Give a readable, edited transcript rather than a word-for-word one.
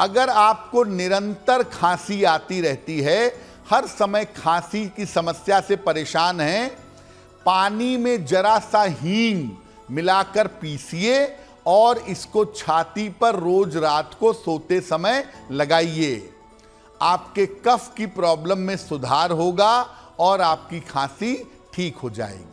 अगर आपको निरंतर खांसी आती रहती है, हर समय खांसी की समस्या से परेशान हैं, पानी में जरा सा हींग मिलाकर पीसिए और इसको छाती पर रोज रात को सोते समय लगाइए। आपके कफ की प्रॉब्लम में सुधार होगा और आपकी खांसी ठीक हो जाएगी।